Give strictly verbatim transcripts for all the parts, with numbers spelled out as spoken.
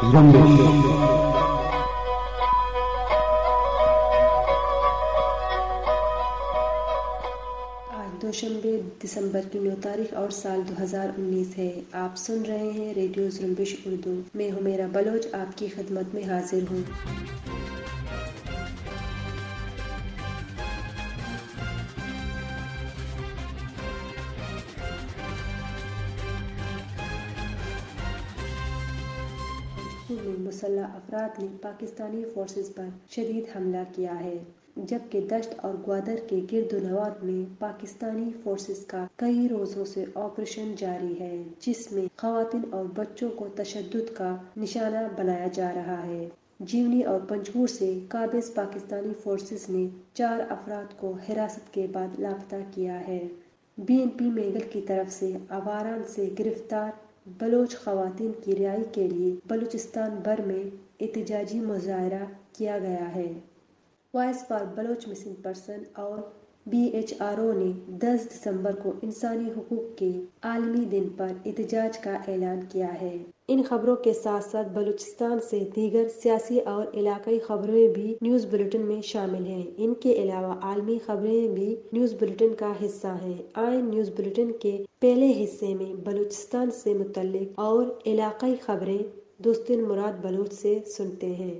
دوشنبے دسمبر کی نو تاریخ اور سال دو ہزار انیس ہے۔ آپ سن رہے ہیں ریڈیو جنبش اردو۔ میں حمیرہ بلوچ آپ کی خدمت میں حاضر ہوں۔ میں مسلح افراد نے پاکستانی فورسز پر شدید حملہ کیا ہے، جبکہ دشت اور گوادر کے گرد و نواح میں پاکستانی فورسز کا کئی روزوں سے آپریشن جاری ہے، جس میں خواتین اور بچوں کو تشدد کا نشانہ بنایا جا رہا ہے۔ جیونی اور پنجگور سے قابض پاکستانی فورسز نے چار افراد کو حراست کے بعد لاپتہ کیا ہے۔ بی این پی میگل کی طرف سے آواران سے گرفتار بلوچ خواتین کی رہائی کے لیے بلوچستان بھر میں احتجاجی مظاہرہ کیا گیا ہے۔ Voice for Baloch missing person اور بی ایچ آر او نے دس دسمبر کو انسانی حقوق کے عالمی دن پر احتجاج کا اعلان کیا ہے۔ ان خبروں کے ساتھ ساتھ بلوچستان سے دیگر سیاسی اور علاقائی خبریں بھی نیوز بلیٹن میں شامل ہیں۔ ان کے علاوہ عالمی خبریں بھی نیوز بلیٹن کا حصہ ہیں۔ آئیں نیوز بلیٹن کے پہلے حصے میں بلوچستان سے متعلق اور علاقائی خبریں دوستن مراد بلوچ سے سنتے ہیں۔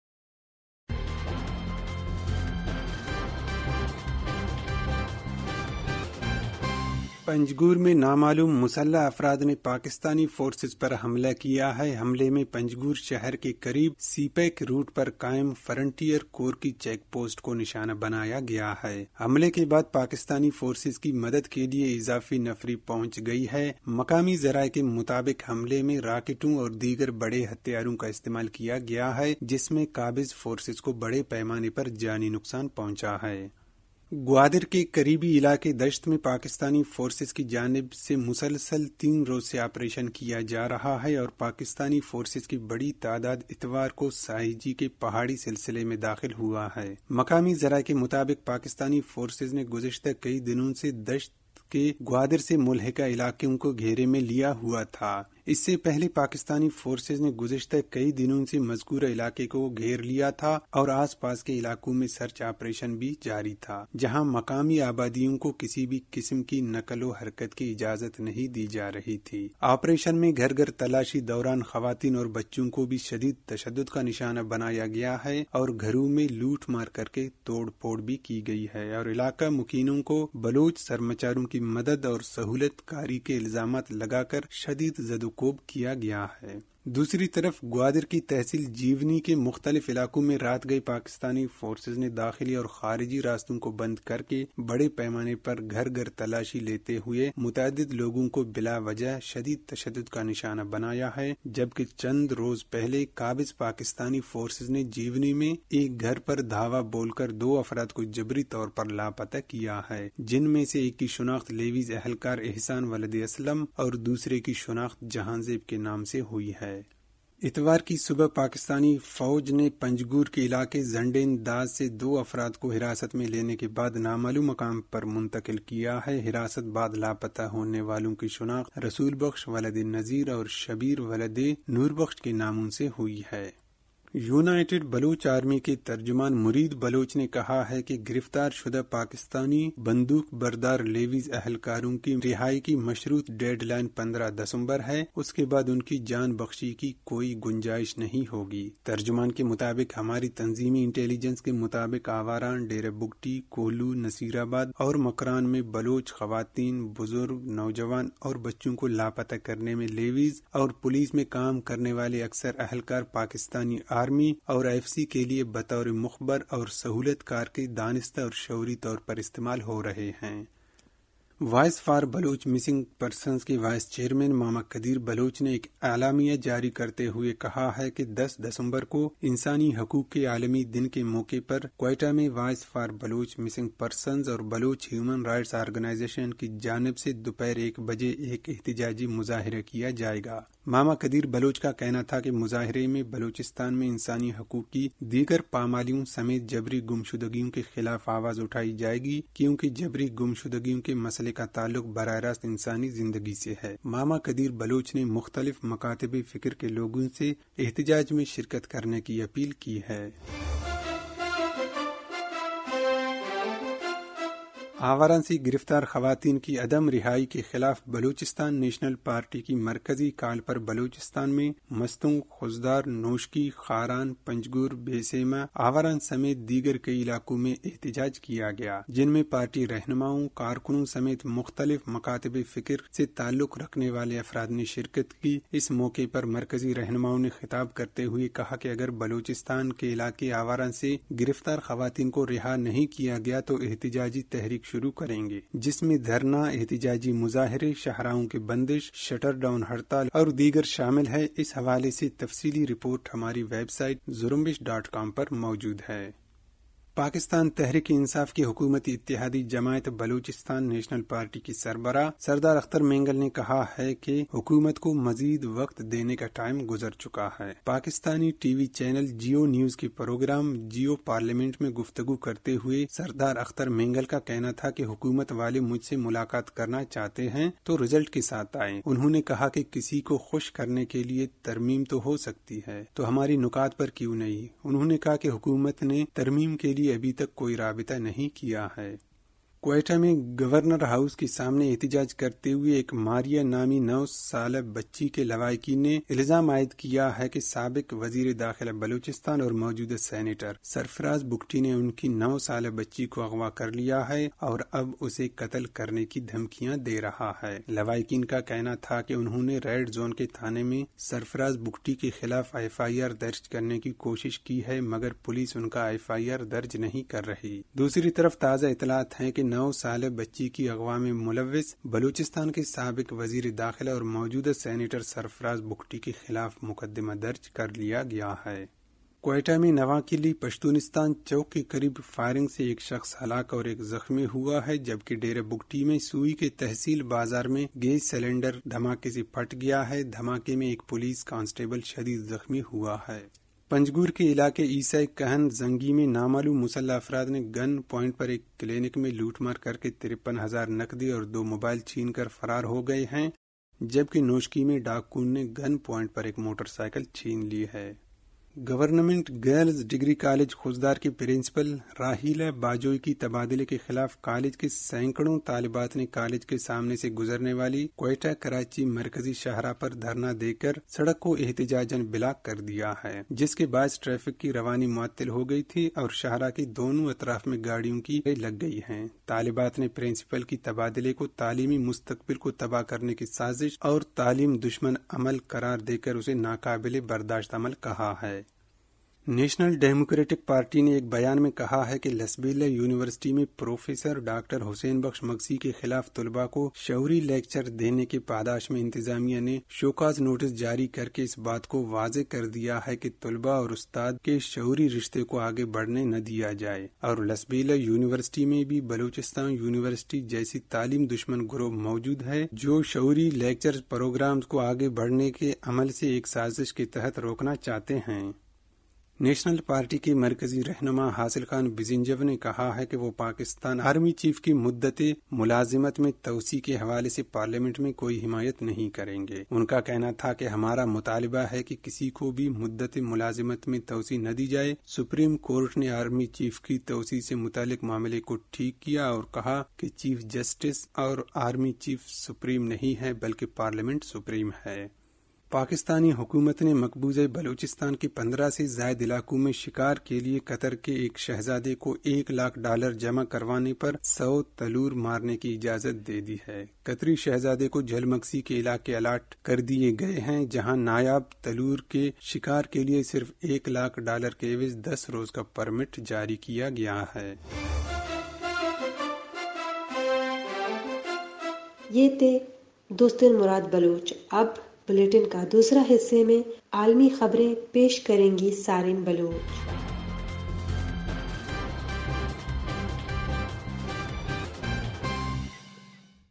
پنجگور میں نامعلوم مسلح افراد نے پاکستانی فورسز پر حملہ کیا ہے۔ حملے میں پنجگور شہر کے قریب سی پیک روٹ پر قائم فرنٹیئر کور کی چیک پوسٹ کو نشانہ بنایا گیا ہے۔ حملے کے بعد پاکستانی فورسز کی مدد کے لیے اضافی نفری پہنچ گئی ہے۔ مقامی ذرائع کے مطابق حملے میں راکٹوں اور دیگر بڑے ہتھیاروں کا استعمال کیا گیا ہے، جس میں قابض فورسز کو بڑے پیمانے پر جانی نقصان پہنچا ہے۔ گوادر کے قریبی علاقے دشت میں پاکستانی فورسز کی جانب سے مسلسل تین روز سے آپریشن کیا جا رہا ہے اور پاکستانی فورسز کی بڑی تعداد اتوار کو ساہیجی کے پہاڑی سلسلے میں داخل ہوا ہے۔ مقامی ذرائع کے مطابق پاکستانی فورسز نے گزشتہ کئی دنوں سے دشت کے گوادر سے ملحقہ علاقوں کو گھیرے میں لیا ہوا تھا۔ اس سے پہلے پاکستانی فورسز نے گزشتہ کئی دنوں سے مذکورہ علاقے کو گھیر لیا تھا اور آس پاس کے علاقوں میں سرچ آپریشن بھی جاری تھا، جہاں مقامی آبادیوں کو کسی بھی قسم کی نقل و حرکت کی اجازت نہیں دی جا رہی تھی۔ آپریشن میں گھر گھر تلاشی دوران خواتین اور بچوں کو بھی شدید تشدد کا نشانہ بنایا گیا ہے اور گھروں میں لوٹ مار کر کے توڑ پھوڑ بھی کی گئی ہے اور علاقہ مکینوں کو بلوچ سرمچاروں کی مدد اور سہولت کاری کے الزامات لگا کر شدید زد و کوب کیا گیا ہے۔ دوسری طرف گوادر کی تحصیل جیونی کے مختلف علاقوں میں رات گئے پاکستانی فورسز نے داخلی اور خارجی راستوں کو بند کر کے بڑے پیمانے پر گھر گھر تلاشی لیتے ہوئے متعدد لوگوں کو بلا وجہ شدید تشدد کا نشانہ بنایا ہے، جبکہ چند روز پہلے قابض پاکستانی فورسز نے جیونی میں ایک گھر پر دھاوا بول کر دو افراد کو جبری طور پر لاپتہ کیا ہے، جن میں سے ایک کی شناخت لیویز اہلکار احسان ولد اسلم اور دوسرے کی شناخت جہانزیب کے نام سے ہوئی ہے۔ اتوار کی صبح پاکستانی فوج نے پنجگور کے علاقے زنڈین داز سے دو افراد کو حراست میں لینے کے بعد نامعلوم مقام پر منتقل کیا ہے۔ حراست بعد لاپتہ ہونے والوں کی شناخت رسول بخش ولد نذیر اور شبیر ولد نور بخش کے ناموں سے ہوئی ہے۔ یونائٹڈ بلوچ آرمی کے ترجمان مرید بلوچ نے کہا ہے کہ گرفتار شدہ پاکستانی بندوق بردار لیویز اہلکاروں کی رہائی کی مشروط ڈیڈ لائن پندرہ دسمبر ہے، اس کے بعد ان کی جان بخشی کی کوئی گنجائش نہیں ہوگی۔ ترجمان کے مطابق ہماری تنظیمی انٹیلیجنس کے مطابق آواران، ڈیرہ بگٹی، کوہلو، نصیر آباد اور مکران میں بلوچ خواتین، بزرگ، نوجوان اور بچوں کو لاپتہ کرنے میں لیویز اور پولیس میں کام کرنے والے اکثر اہلکار پاکستانی آرمی اور ایف سی کے لیے بطور مخبر اور سہولت کار کے دانستہ اور شعوری طور پر استعمال ہو رہے ہیں۔ Voice for Baloch missing persons کے وائس چیئرمین ماما قدیر بلوچ نے ایک اعلامیہ جاری کرتے ہوئے کہا ہے کہ دس دسمبر کو انسانی حقوق کے عالمی دن کے موقع پر کوئٹہ میں voice for Baloch missing persons اور بلوچ ہیومن رائٹس آرگنائزیشن کی جانب سے دوپہر ایک بجے ایک احتجاجی مظاہرہ کیا جائے گا۔ ماما قدیر بلوچ کا کہنا تھا کہ مظاہرے میں بلوچستان میں انسانی حقوق کی دیگر پامالیوں سمیت جبری گمشدگیوں کے خلاف آواز اٹھائی جائے گی، کیونکہ جبری گمشدگیوں کے مسئلے مسئلے کا تعلق براہ راست انسانی زندگی سے ہے۔ ماما قدیر بلوچ نے مختلف مکاتب فکر کے لوگوں سے احتجاج میں شرکت کرنے کی اپیل کی ہے۔ آوارانسی گرفتار خواتین کی عدم رہائی کے خلاف بلوچستان نیشنل پارٹی کی مرکزی کال پر بلوچستان میں مستوں، خزدار، نوشکی، خاران، پنجگور، بیسیما، آواران سمیت دیگر کئی علاقوں میں احتجاج کیا گیا، جن میں پارٹی رہنماؤں، کارکنوں سمیت مختلف مکاتب فکر سے تعلق رکھنے والے افراد نے شرکت کی۔ اس موقع پر مرکزی رہنماؤں نے خطاب کرتے ہوئے کہا کہ اگر بلوچستان کے علاقے آواران سے گرفتار خواتین کو رہا نہیں کیا گیا تو احتجاجی تحریک شروع کریں گے، جس میں دھرنا، احتجاجی مظاہرے، شاہراہوں کی بندش، شٹر ڈاؤن ہڑتال اور دیگر شامل ہے۔ اس حوالے سے تفصیلی رپورٹ ہماری website Zrumbesh dot com پر موجود ہے۔ پاکستان تحریک انصاف کی حکومتی اتحادی جماعت بلوچستان نیشنل پارٹی کی سربراہ سردار اختر مینگل نے کہا ہے کہ حکومت کو مزید وقت دینے کا ٹائم گزر چکا ہے۔ پاکستانی T V channel Geo news کے پروگرام جیو پارلیمنٹ میں گفتگو کرتے ہوئے سردار اختر مینگل کا کہنا تھا کہ حکومت والے مجھ سے ملاقات کرنا چاہتے ہیں تو رزلٹ کے ساتھ آئیں۔ انہوں نے کہا کہ کسی کو خوش کرنے کے لیے ترمیم تو ہو سکتی ہے تو ہماری نکات پر کیوں نہیں؟ انہوں نے کہا کہ حکومت نے ترمیم کے لیے ابھی تک کوئی رابطہ نہیں کیا ہے۔ کوئٹہ میں گورنر ہاؤس کے سامنے احتجاج کرتے ہوئے ایک ماریا نامی نو سالہ بچی کے لواحقین نے الزام عائد کیا ہے کہ سابق وزیر داخلہ بلوچستان اور موجودہ سینیٹر سرفراز بگٹی نے ان کی نو سالہ بچی کو اغوا کر لیا ہے اور اب اسے قتل کرنے کی دھمکیاں دے رہا ہے۔ لواحقین کا کہنا تھا کہ انہوں نے ریڈ زون کے تھانے میں سرفراز بگٹی کے خلاف ایف آئی آر درج کرنے کی کوشش کی ہے، مگر پولیس ان کا ایف آئی آر درج نہیں کر رہی۔ دوسری طرف تازہ اطلاعات ہیں کہ نو سالہ بچی کی اغوا میں ملوث بلوچستان کے سابق وزیر داخلہ اور موجودہ سینیٹر سرفراز بگٹی کے خلاف مقدمہ درج کر لیا گیا ہے۔ کوئٹہ میں نواکلی پشتونستان چوک کے قریب فائرنگ سے ایک شخص ہلاک اور ایک زخمی ہوا ہے، جبکہ ڈیرہ بگٹی میں سوئی کے تحصیل بازار میں گیس سلنڈر دھماکے سے پھٹ گیا ہے۔ دھماکے میں ایک پولیس کانسٹیبل شدید زخمی ہوا ہے۔ پنجگور کے علاقے عیسائی کہن زنگی میں نامعلوم مسلح افراد نے گن پوائنٹ پر ایک کلینک میں لوٹ مار کر کے ترپن ہزار نقدی اور دو موبائل چھین کر فرار ہو گئے ہیں، جبکہ نوشکی میں ڈاکون نے گن پوائنٹ پر ایک موٹر سائیکل چھین لی ہے۔ Government girls degree college Khuzdar کے پرنسپل راہیلہ باجوئی کی تبادلے کے خلاف کالج کے سینکڑوں طالبات نے کالج کے سامنے سے گزرنے والی کوئٹہ کراچی مرکزی شاہراہ پر دھرنا دے کر سڑک کو احتجاجاً بلاک کر دیا ہے، جس کے باعث ٹریفک کی روانی معطل ہو گئی تھی اور شاہراہ کے دونوں اطراف میں گاڑیوں کی لگ گئی ہیں۔ طالبات نے پرنسپل کی تبادلے کو تعلیمی مستقبل کو تباہ کرنے کی سازش اور تعلیم دشمن عمل قرار دے کر اسے ناقابل برداشت عمل کہا ہے۔ نیشنل ڈیموکریٹک پارٹی نے ایک بیان میں کہا ہے کہ لسبیلا یونیورسٹی میں پروفیسر ڈاکٹر حسین بخش مگسی کے خلاف طلباء کو شعوری لیکچر دینے کے پاداش میں انتظامیہ نے شوکاز نوٹس جاری کر کے اس بات کو واضح کر دیا ہے کہ طلباء اور استاد کے شعوری رشتے کو آگے بڑھنے نہ دیا جائے، اور لسبیلا یونیورسٹی میں بھی بلوچستان یونیورسٹی جیسی تعلیم دشمن گروہ موجود ہے جو شعوری لیکچر پروگرامز کو آگے بڑھنے کے عمل سے ایک سازش کے تحت روکنا چاہتے ہیں۔ نیشنل پارٹی کے مرکزی رہنما حاصل خان بزنجو نے کہا ہے کہ وہ پاکستان آرمی چیف کی مدت ملازمت میں توسیع کے حوالے سے پارلیمنٹ میں کوئی حمایت نہیں کریں گے۔ ان کا کہنا تھا کہ ہمارا مطالبہ ہے کہ کسی کو بھی مدت ملازمت میں توسیع نہ دی جائے۔ سپریم کورٹ نے آرمی چیف کی توسیع سے متعلق معاملے کو ٹھیک کیا اور کہا کہ چیف جسٹس اور آرمی چیف سپریم نہیں ہے بلکہ پارلیمنٹ سپریم ہے۔ پاکستانی حکومت نے مقبوضہ بلوچستان کے پندرہ سے زائد علاقوں میں شکار کے لیے قطر کے ایک شہزادے کو ایک لاکھ ڈالر جمع کروانے پر سو تلور مارنے کی اجازت دے دی ہے۔ قطری شہزادے کو جھل مکسی کے علاقے الاٹ کر دیے گئے ہیں، جہاں نایاب تلور کے شکار کے لیے صرف ایک لاکھ ڈالر کے عوض دس روز کا پرمٹ جاری کیا گیا ہے۔ یہ تھے دوستن مراد بلوچ۔ اب بلیٹن کا دوسرا حصے میں عالمی خبریں پیش کریں گی سارن بلوچ۔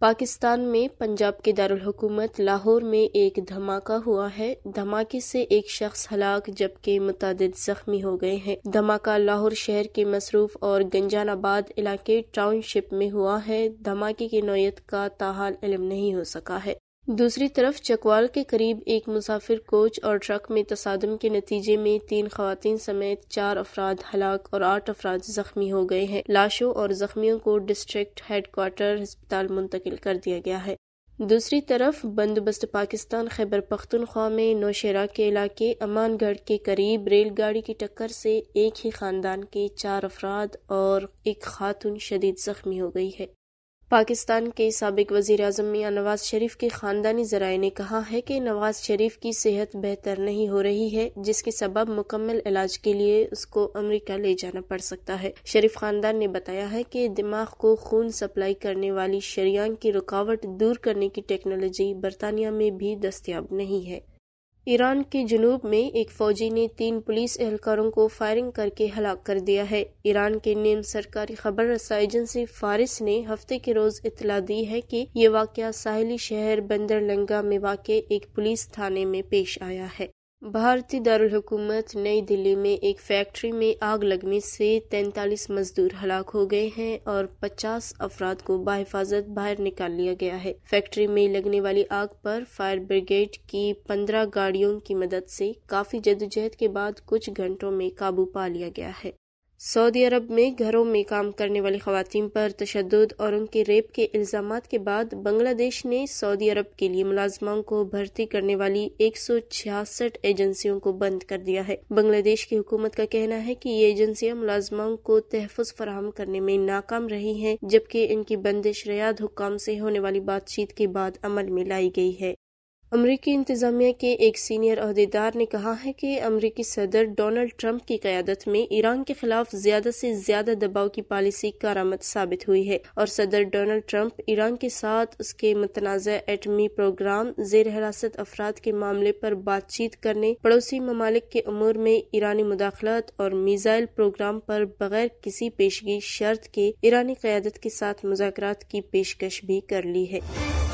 پاکستان میں پنجاب کے دارالحکومت لاہور میں ایک دھماکہ ہوا ہے۔ دھماکے سے ایک شخص ہلاک جبکہ متعدد زخمی ہو گئے ہیں۔ دھماکہ لاہور شہر کے مصروف اور گنجان آباد علاقے ٹاؤن شپ میں ہوا ہے۔ دھماکے کی نوعیت کا تاحال علم نہیں ہو سکا ہے۔ دوسری طرف چکوال کے قریب ایک مسافر کوچ اور ٹرک میں تصادم کے نتیجے میں تین خواتین سمیت چار افراد ہلاک اور آٹھ افراد زخمی ہو گئے ہیں۔ لاشوں اور زخمیوں کو ڈسٹرکٹ ہیڈ کوارٹر ہسپتال منتقل کر دیا گیا ہے۔ دوسری طرف بندوبست پاکستان خیبر پختونخوا میں نوشہرہ کے علاقے امان گڑھ کے قریب ریل گاڑی کی ٹکر سے ایک ہی خاندان کے چار افراد اور ایک خاتون شدید زخمی ہو گئی ہے۔ پاکستان کے سابق وزیر اعظم میاں نواز شریف کے خاندانی ذرائع نے کہا ہے کہ نواز شریف کی صحت بہتر نہیں ہو رہی ہے، جس کے سبب مکمل علاج کے لیے اس کو امریکہ لے جانا پڑ سکتا ہے۔ شریف خاندان نے بتایا ہے کہ دماغ کو خون سپلائی کرنے والی شریان کی رکاوٹ دور کرنے کی ٹیکنالوجی برطانیہ میں بھی دستیاب نہیں ہے۔ ایران کے جنوب میں ایک فوجی نے تین پولیس اہلکاروں کو فائرنگ کر کے ہلاک کر دیا ہے۔ ایران کے نیم سرکاری خبر رساں ایجنسی فارس نے ہفتے کے روز اطلاع دی ہے کہ یہ واقعہ ساحلی شہر بندر لنگا میں واقع ایک پولیس تھانے میں پیش آیا ہے۔ بھارتی دارالحکومت نئی دلی میں ایک فیکٹری میں آگ لگنے سے تینتالیس مزدور ہلاک ہو گئے ہیں اور پچاس افراد کو بحفاظت باہر نکال لیا گیا ہے۔ فیکٹری میں لگنے والی آگ پر فائر بریگیڈ کی پندرہ گاڑیوں کی مدد سے کافی جدوجہد کے بعد کچھ گھنٹوں میں قابو پا لیا گیا ہے۔ سعودی عرب میں گھروں میں کام کرنے والی خواتین پر تشدد اور ان کے ریپ کے الزامات کے بعد بنگلہ دیش نے سعودی عرب کے لیے ملازموں کو بھرتی کرنے والی ایک سو چھیاسٹھ ایجنسیوں کو بند کر دیا ہے۔ بنگلہ دیش کی حکومت کا کہنا ہے کہ یہ ایجنسیاں ملازموں کو تحفظ فراہم کرنے میں ناکام رہی ہیں، جبکہ ان کی بندش ریاض حکام سے ہونے والی بات چیت کے بعد عمل میں لائی گئی ہے۔ امریکی انتظامیہ کے ایک سینئر عہدیدار نے کہا ہے کہ امریکی صدر ڈونلڈ ٹرمپ کی قیادت میں ایران کے خلاف زیادہ سے زیادہ دباؤ کی پالیسی کارآمد ثابت ہوئی ہے اور صدر ڈونلڈ ٹرمپ ایران کے ساتھ اس کے متنازع ایٹمی پروگرام، زیر حراست افراد کے معاملے پر بات چیت کرنے، پڑوسی ممالک کے امور میں ایرانی مداخلت اور میزائل پروگرام پر بغیر کسی پیشگی شرط کے ایرانی قیادت کے ساتھ مذاکرات کی پیشکش بھی کر لی ہے۔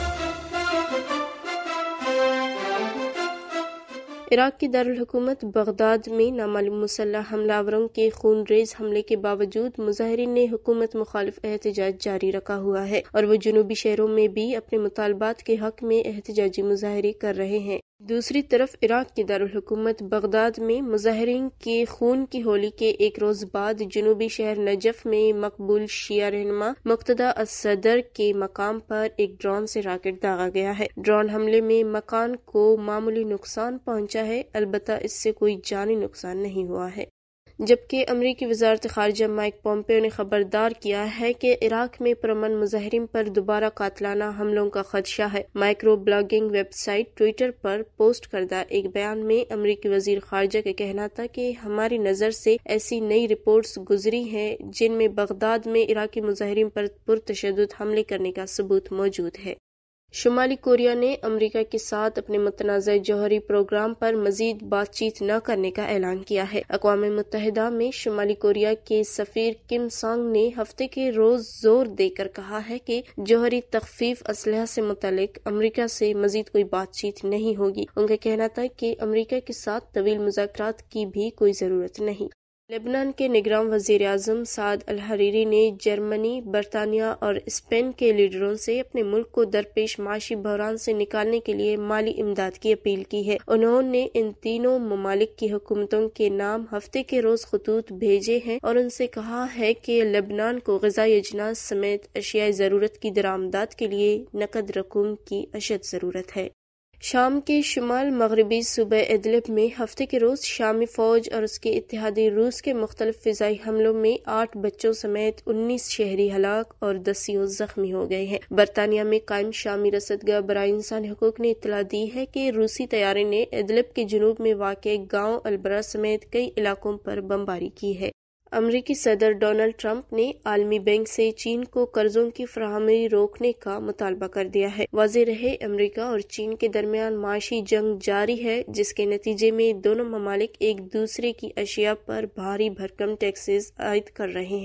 عراق کی دارالحکومت بغداد میں نامعلوم مسلح حملہ آوروں کے خون ریز حملے کے باوجود مظاہرین نے حکومت مخالف احتجاج جاری رکھا ہوا ہے اور وہ جنوبی شہروں میں بھی اپنے مطالبات کے حق میں احتجاجی مظاہرے کر رہے ہیں۔ دوسری طرف عراق کی دارالحکومت بغداد میں مظاہرین کے خون کی ہولی کے ایک روز بعد جنوبی شہر نجف میں مقبول شیعہ رہنما مقتدی الصدر کے مقام پر ایک ڈرون سے راکٹ داغا گیا ہے۔ ڈرون حملے میں مکان کو معمولی نقصان پہنچا ہے، البتہ اس سے کوئی جانی نقصان نہیں ہوا ہے۔ جبکہ امریکی وزارت خارجہ مائک پومپیو نے خبردار کیا ہے کہ عراق میں پرامن مظاہرین پر دوبارہ قاتلانہ حملوں کا خدشہ ہے۔ Microblogging website Twitter پر پوسٹ کردہ ایک بیان میں امریکی وزیر خارجہ کا کہنا تھا کہ ہماری نظر سے ایسی نئی رپورٹس گزری ہیں جن میں بغداد میں عراقی مظاہرین پر پرتشدد حملے کرنے کا ثبوت موجود ہے۔ شمالی کوریا نے امریکہ کے ساتھ اپنے متنازع جوہری پروگرام پر مزید بات چیت نہ کرنے کا اعلان کیا ہے۔ اقوام متحدہ میں شمالی کوریا کے سفیر کم سانگ نے ہفتے کے روز زور دے کر کہا ہے کہ جوہری تخفیف اسلحہ سے متعلق امریکہ سے مزید کوئی بات چیت نہیں ہوگی۔ ان کا کہنا تھا کہ امریکہ کے ساتھ طویل مذاکرات کی بھی کوئی ضرورت نہیں۔ لبنان کے نگراں وزیر اعظم سعد الحریری نے جرمنی، برطانیہ اور اسپین کے لیڈروں سے اپنے ملک کو درپیش معاشی بحران سے نکالنے کے لیے مالی امداد کی اپیل کی ہے۔ انہوں نے ان تینوں ممالک کی حکومتوں کے نام ہفتے کے روز خطوط بھیجے ہیں اور ان سے کہا ہے کہ لبنان کو غذائی اجناس سمیت اشیاء ضرورت کی درآمدات کے لیے نقد رقوم کی اشد ضرورت ہے۔ شام کے شمال مغربی صوبہ ادلب میں ہفتے کے روز شامی فوج اور اس کے اتحادی روس کے مختلف فضائی حملوں میں آٹھ بچوں سمیت انیس شہری ہلاک اور دسیوں زخمی ہو گئے ہیں۔ برطانیہ میں قائم شامی رصدگاہ برائے انسانی حقوق نے اطلاع دی ہے کہ روسی طیارے نے ادلب کے جنوب میں واقع گاؤں البرا سمیت کئی علاقوں پر بمباری کی ہے۔ امریکی صدر ڈونلڈ ٹرمپ نے عالمی بینک سے چین کو قرضوں کی فراہمی روکنے کا مطالبہ کر دیا ہے۔ واضح رہے امریکہ اور چین کے درمیان معاشی جنگ جاری ہے، جس کے نتیجے میں دونوں ممالک ایک دوسرے کی اشیاء پر بھاری بھرکم ٹیکسز عائد کر رہے ہیں۔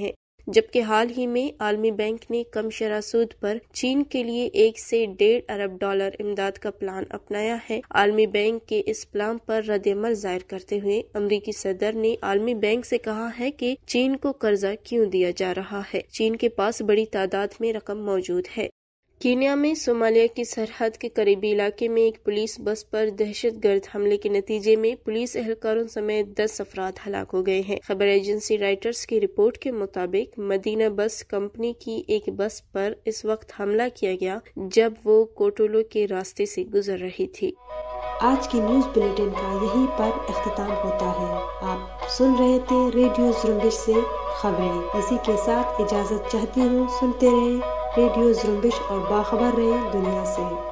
جبکہ حال ہی میں عالمی بینک نے کم شرح سود پر چین کے لیے ایک سے ڈیڑھ ارب ڈالر امداد کا پلان اپنایا ہے۔ عالمی بینک کے اس پلان پر رد عمل ظاہر کرتے ہوئے امریکی صدر نے عالمی بینک سے کہا ہے کہ چین کو قرضہ کیوں دیا جا رہا ہے۔ چین کے پاس بڑی تعداد میں رقم موجود ہے۔ کینیا میں صومالیہ کی سرحد کے قریبی علاقے میں ایک پولیس بس پر دہشت گرد حملے کے نتیجے میں پولیس اہلکاروں سمیت دس افراد ہلاک ہو گئے ہیں۔ خبر ایجنسی رائٹرز کی رپورٹ کے مطابق مدینہ بس کمپنی کی ایک بس پر اس وقت حملہ کیا گیا جب وہ کوٹولو کے راستے سے گزر رہی تھی۔ آج کی نیوز بلیٹن کا یہیں پر اختتام ہوتا ہے۔ آپ سن رہے تھے ریڈیو زرمبش سے خبریں۔ اسی کے ساتھ اجازت چاہتی ہوں، سنتے رہیں ریڈیو زرمبش اور باخبر رہیں دنیا سے۔